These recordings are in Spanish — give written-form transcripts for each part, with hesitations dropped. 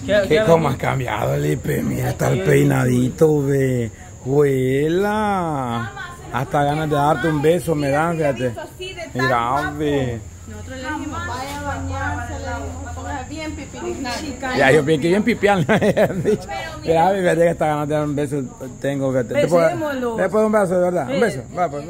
¿Qué cómo has cambiado, Lipe? Mira, está el peinadito, ve. Huela. Hasta ganas de darte un beso me dan, fíjate. Mira, ve. Nosotros le dijimos, vaya a bañarse, le dijimos, ponga bien pipí. Ya, yo bien que bien pipián. Mira, fíjate que hasta ganas de dar un beso tengo, fíjate. Después un beso, de verdad. Un beso. Va, pues.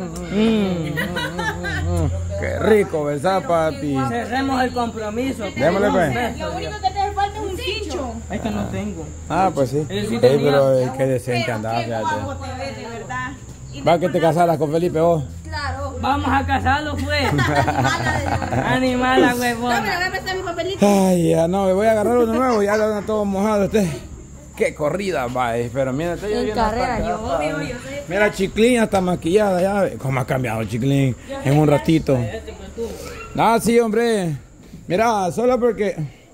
Qué rico, ¿verdad, papi? Cerremos el compromiso. Démosle, pues. Lo único que te hace falta es un cincho. Es que no tengo. Ah, pues sí. Pero qué decente andaba, Qué guapo fíjate. te ves, de verdad. Va que te casaras con Felipe vos. Claro. Vamos a casarlo, pues. Animala, huevón. No, me voy a prestar mi papelito. Ay, ya no, me voy a agarrar uno nuevo, ya lo todo mojado usted. Qué corrida va, pero mira, estoy En carrera, yo obvio, yo soy. Mira, Chiclín está maquillada ya. ¿Cómo ha cambiado Chiclín en un ratito? Ah, sí, hombre. Mira, solo porque...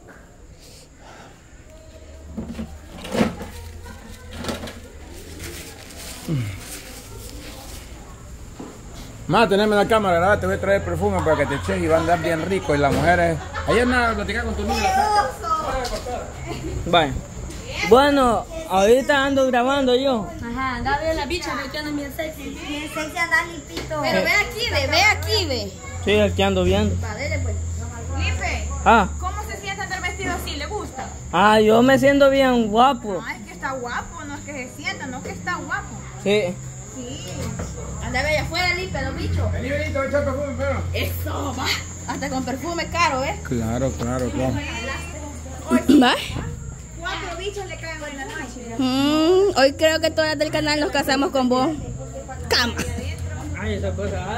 Más, teneme la cámara, ¿verdad? Te voy a traer perfume para que te eches y va a andar bien rico. Y las mujeres... Ayer nada, platicaba con tu niña. Vale. Bueno, ahorita ando grabando yo. Ajá, anda bien la bicha, me quedan bien sexy. Bien sexy anda limpito. Pero ve aquí, ve. Sí, aquí ando viendo. Va, dele pues. Lipe, Ah, ¿cómo se siente andar vestido así? ¿Le gusta? yo me siento bien guapo. No, es que está guapo, no es que se sienta, no es que está guapo. Sí. Sí. Anda allá afuera, Lipe, los bichos. Vení, vení, te voy a echar perfume, pero... Eso, va. Hasta con perfume caro, ¿ves? Claro. ¿Va? 4 bichos le caen hoy en la noche. Hoy creo que todas del canal nos casamos con vos. Cama. Ay, esa cosa.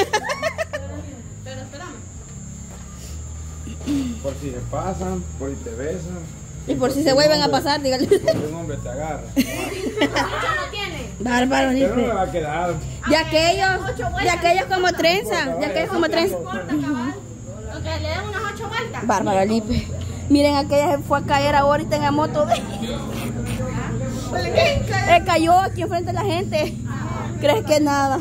Pero espérame. Por si se pasan, por si te besan. Y por si se vuelven a pasar, dígale. Porque un hombre te agarra. Bárbaro, Pero no me Lipe. va a quedar. De aquellos como trenza. De aquellos como trenza. Aunque le den unas 8 vueltas. Bárbaro, Lipe. Miren, aquella se fue a caer ahorita en la moto de... cayó aquí enfrente de la gente. ¿Crees que nada?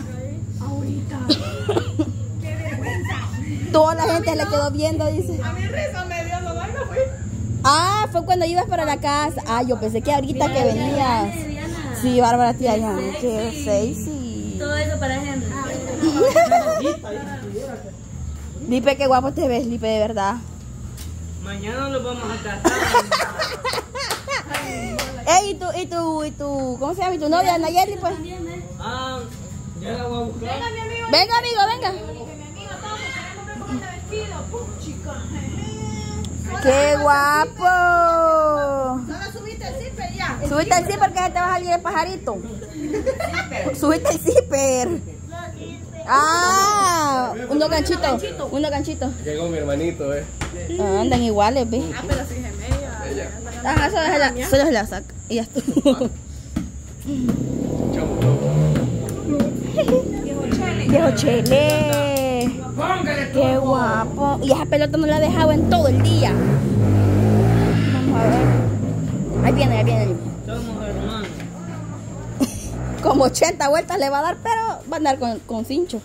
Toda la gente le quedó viendo, dice. A mí risa me dio, no me fui. Ah, fue cuando ibas para la casa. Ah, yo pensé que ahorita que venías. Sí, Bárbara, tía, ya. Qué sexy. Todo eso para Henry. Lipe, qué guapo te ves, Lipe, de verdad. Mañana lo vamos a casar. Ey, y tú, ¿cómo se llama? ¿Y tu novia, Nayeli, pues? Ah, ya la voy a buscar. Venga, amigo, venga. ¡Qué guapo! Solo subiste el zipper ya. Subiste el zipper que se te va a salir el pajarito. Subiste el zipper. Ah, unos ganchitos. Llegó mi hermanito, Andan iguales, ve. Ah, pero sí, gemelia. Ah, solo se la saca. Y ya estuvo. Viejo Chele. Qué guapo. Y esa pelota no la ha dejado en todo el día. Vamos a ver. Ahí viene. Somos hermanos. Como 80 vueltas le va a dar, pero va a andar con cincho.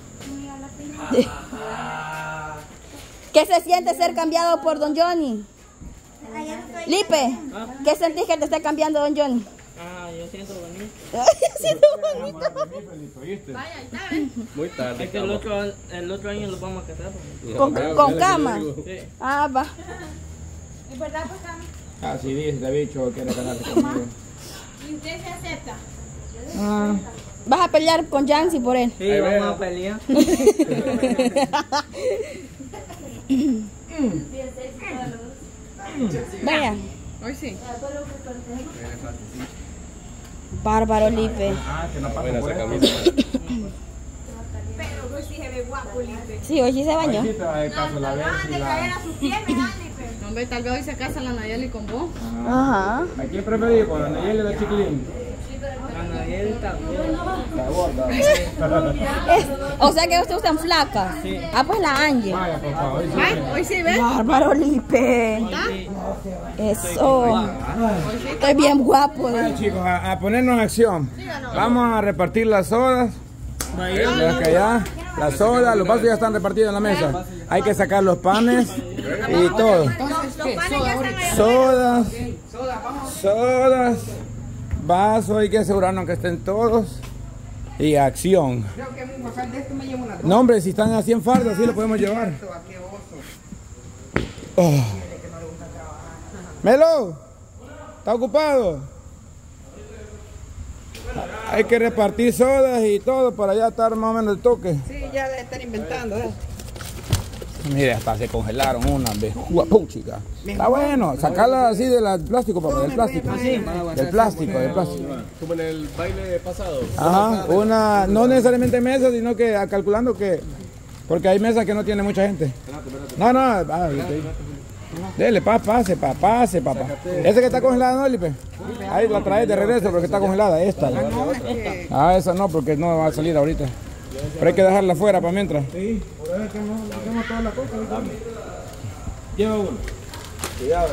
¿Qué se siente ser cambiado por Don Johnny? Lipe, ¿qué sentís que te esté cambiando Don Johnny? Ah, yo siento bonito. Siento bonito. Vaya, ahí está, ¿ves? Muy tarde. Es que el otro año lo vamos a casar. Con cama. Sí. Ah, va. ¿Es verdad, pues, Cami? Ah, sí, dice, te bicho, quiere ganarse conmigo. ¿Y usted se acepta? Vas a pelear con Yancy por él. Sí, vamos a pelear. Vaya. Hoy sí. Bárbaro, Lipe. Ah, que no pasa Buena por esa eso. camisa. Pero hoy sí se ve guapo, Lipe. Sí, hoy sí se bañó. Ahí sí te va a dar caso la vez y de caer la... a sus pies, ¿verdad, Lipe? Hombre, tal vez hoy se casa la Nayeli con vos. Ajá. ¿A quién preferís? ¿Con la Nayeli o la Chiclín? Anael también. La gorda. O sea que ustedes gustan flacas. Sí. Ah, pues la Angie. Vaya, por favor. Sí. Hoy sí, ¿ves? Bárbaro, Lipe. Eso. Estoy bien guapo. Vaya, chicos, a ponernos en acción. Vamos a repartir las horas. De acá allá. la soda, los vasos ya están repartidos en la mesa. Hay que sacar los panes y todo. Sodas, vasos, hay que asegurarnos que estén todos. Y acción. No, hombre, si están a 100 fardos, sí lo podemos llevar. Oh. Melo, ¿está ocupado? Hay que repartir sodas y todo para ya estar más o menos el toque. Sí, ya debe estar inventando. Mire, hasta se congelaron unas de chica. Está bueno, sacarla así del plástico, papá, del plástico. Del plástico. Como en el baile pasado. Ajá, una, no necesariamente mesa, sino que calculando que, porque hay mesas que no tiene mucha gente. No, dele, pase, papá. Ese que está congelado, ¿no, Lipe? Ahí la traes de regreso porque está congelada, esta. Ah, esa no, porque no va a salir ahorita. Pero hay que dejarla afuera para mientras. Sí, por eso que no tenemos toda la cosa. Lleva uno. Cuidado,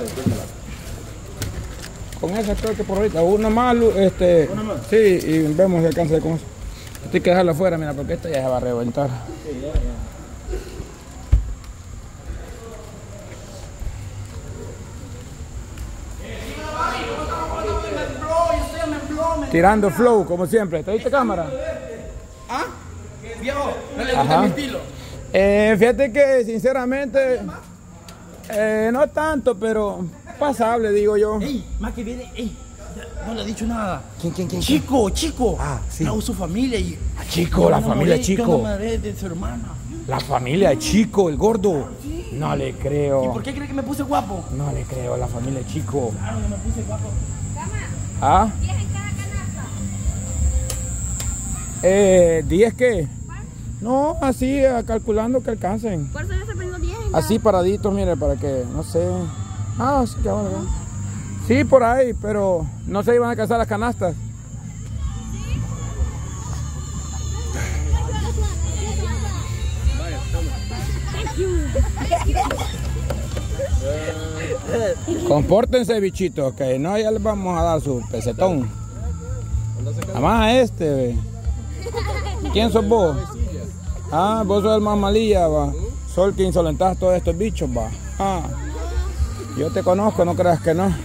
con esa creo que por ahorita. Una más, ¿Una más? Sí, y vemos si alcanza con eso. Hay que dejarla afuera, mira, porque esta ya se va a reventar. Sí, ya. Tirando flow, como siempre. ¿Te diste cámara? ¿Ah? Viejo, no le gusta mi estilo. Fíjate que sinceramente no tanto, pero pasable, digo yo. Ey, más que viene, no le he dicho nada. ¿Quién? Chico. Ah, sí. No, su familia y... Chico, la familia de Chico. Yo enamoré de su hermana. La familia de Chico, el gordo. Sí. No le creo. ¿Y por qué cree que me puse guapo? No le creo, la familia de Chico. Claro, yo me puse guapo. ¿Ah? 10 qué? No, así calculando que alcancen. Por eso yo estoy poniendo 10. Así paraditos, mire, para que, no sé. Ah, sí, que van a ver. Sí, por ahí, pero no se iban a alcanzar las canastas. Compórtense, bichitos, que no, ya les vamos a dar su pesetón. Además ve. ¿Quién sos vos? Ah, vos sos el más malilla, va. Sos el que insolentás todos estos bichos, va. Ah, yo te conozco, no creas que no.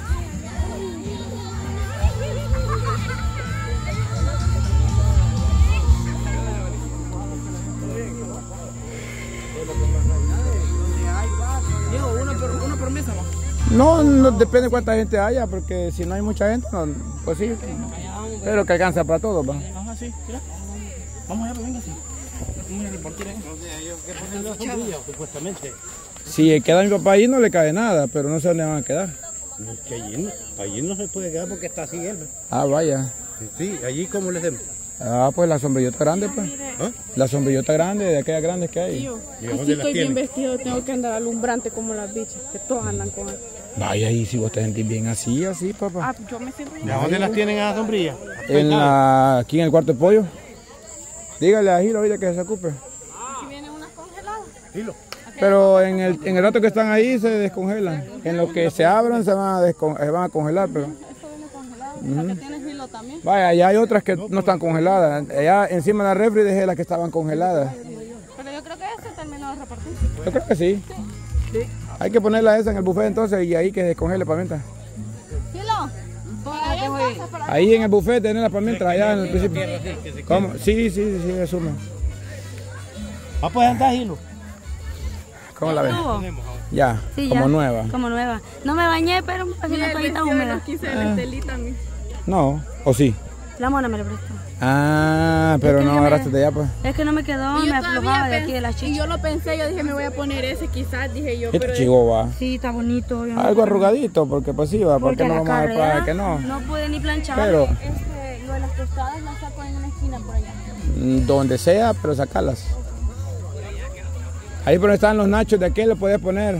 Diego, una promesa, ¿no? No, depende cuánta gente haya, porque si no hay mucha gente, no, pues sí. Pero que alcanza para todos, va. Ajá, sí, mira. Vamos allá, venga, sí. Vamos a repartir, ellos que ponen la sombrilla, supuestamente. Si queda mi papá ahí, no le cae nada, pero no sé dónde van a quedar. Es que allí no se puede quedar porque está así él. Ah, vaya. Sí, allí como les demos. Ah, pues la sombrillota grande, pues. ¿Ah? La sombrillota grande, de aquellas grandes que hay. Yo, ¿Y así dónde las estoy bien tienen? vestido, tengo que andar alumbrante como las bichas, que todas andan con él. Vaya, y si vos te sentís bien así, papá. Ah, yo me siento bien. ¿De dónde las tienen a la sombrilla? Aquí en el cuarto de pollo. Dígale a Gilo ahorita que se ocupe. Aquí vienen unas congeladas. Dilo. Pero en el rato que están ahí se descongelan. En lo que se abran se van a congelar, pero... Eso viene congelado. La que tiene filo también. Vaya, ya hay otras que no están congeladas. Allá encima de la refri dejé las que estaban congeladas. Pero yo creo que ese terminó de repartir. Yo creo que sí. Hay que ponerla esa en el buffet entonces y ahí que se descongele para mientras. Filo. Todavía entonces para... Ahí en el buffet tenerlas para mientras, allá en el principio. ¿Cómo? Sí, asumo. Ah, pues anda, Gilo. ¿Cómo la ves? Ya, Sí, como ya. nueva. Como nueva. No me bañé, pero así Mira, una el toallita vestido de húmeda. los 15 de la Estelita a mí. No, o sí. La mona me lo prestó. Ah, pero Es que no ya agarraste de allá, pues. Es que no me quedó, Y yo me aflojaba de aquí de la y chicha. yo lo pensé, yo dije me voy a poner ese quizás, dije yo, Este pero chico va. Sí, está bonito. yo no- Algo arrugadito, porque pues sí va, ¿por Porque qué no la vamos a ver carrera para que no? no pude ni planchar. Pero Lo de las tostadas las saco en una esquina por allá. donde sea, pero sacarlas. Ahí por donde están los nachos de aquel lo podés poner.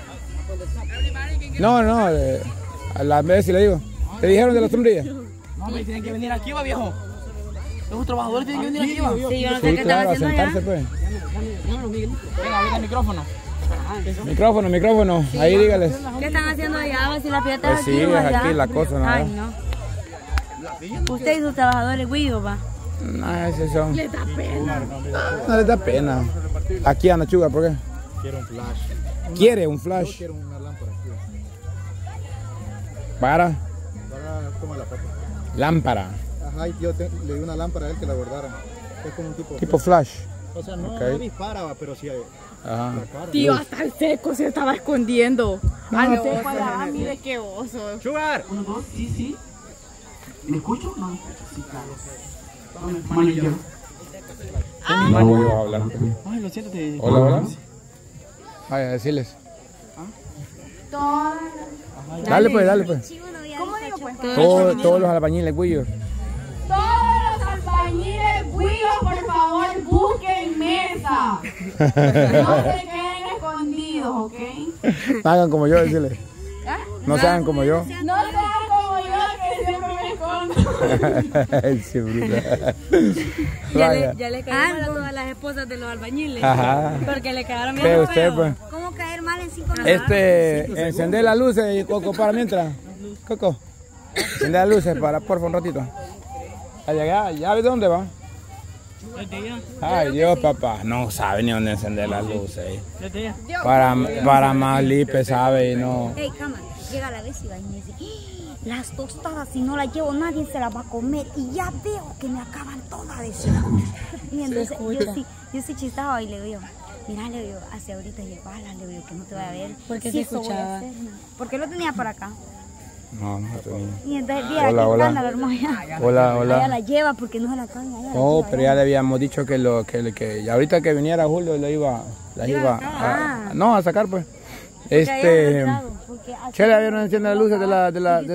No, a la vez si le digo. ¿Te dijeron de la sombrilla? No, me tienen que venir aquí, va, viejo. Los trabajadores tienen que venir aquí, va. Sí, yo no sé Sí, qué claro, a están haciendo sentarse allá. pues. Venga, venga el micrófono. Micrófono, ahí dígales. ¿Qué están haciendo allá? Va, si la fiesta Pues es sí, aquí o es allá. aquí la cosa, nada. Ay, no. Usted y sus trabajadores, Guido, va. No, esos son. Les da pena. No les da pena. Aquí anda Chuga, ¿por qué? Quiero un flash. ¿Quiere un flash? Yo quiero una lámpara aquí. Para. Para tomar la foto. Lámpara. Ajá, y yo le di una lámpara a él que la guardara. Es como un Tipo flash. O sea, no, Ok. no dispara, pero sí hay. Ajá. Tío, hasta el seco se estaba escondiendo. Al seco allá, mire qué oso. ¡Sugar! ¿Me escucho? No me escucho, sí, claro. Manillo. No voy a hablar. Ay, lo siento. Hola, hola. Vaya, decirles. Dale pues, dale pues. ¿Cómo digo pues? Todos los albañiles, güeyos. Todos los albañiles, Guillo, por favor, busquen mesa. No se queden escondidos, ¿ok? No hagan como yo, decirles. No se hagan como yo. No sean como yo, que siempre me escondo. Sí, bruta. Ya le caímos a todas las esposas de los albañiles. Ajá. Porque le quedaron ¿Qué bien usted, feos. pues? ¿Cómo caer mal en 5 minutos? Encender las luces y Coco para mientras. Coco, encender las luces para, porfa, un ratito. Allá, ¿ya ves dónde va? Ay, Dios, papá. No sabe ni dónde encender las luces. Para más lipe, sabe, y no. Ey, cama, llega la vez y va y me dice, "¡Ah! Las tostadas, si no las llevo, nadie se las va a comer. Y ya veo que me acaban todas de eso. Y entonces yo sí chistaba y le digo, mira, le digo, hacia ahorita llevarlas, le digo, que no te vaya a ver. ¿Por qué Sí, se eso voy a escuchaba? hacer, ¿no? Porque lo tenía para acá. No, no tenía. Y entonces, viera, Hola, qué hola. escándalo, hermosa. Hola, Ella hola. la lleva porque no se la caen. ella la Oh, lleva, pero ella ya le habíamos dicho que y ahorita que viniera Julio las iba a, no, a sacar pues. Chele, ¿vieron enciende las luces de la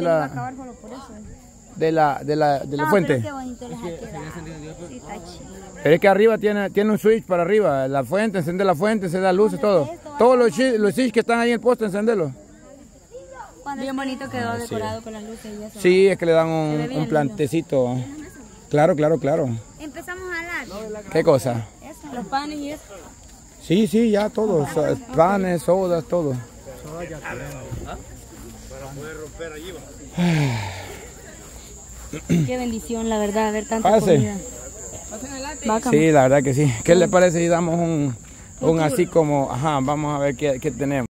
fuente? Qué bonito les ha quedado. Sí, está chido. Pero es que arriba tiene un switch para arriba, la fuente, encender la fuente, se da luces, todo. Todos los switch que están ahí en el poste, encenderlos. Bien bonito quedó decorado con las luces y eso. Sí, es que le dan un plantecito. Claro, claro, claro. Empezamos a hablar. ¿Qué cosa? Los panes y eso. Sí, ya todos, panes, sodas, todo. Qué bendición, la verdad, ver tanta Pase. comida. Sí, la verdad que sí. ¿Qué le parece si damos un así como, ajá, vamos a ver qué tenemos?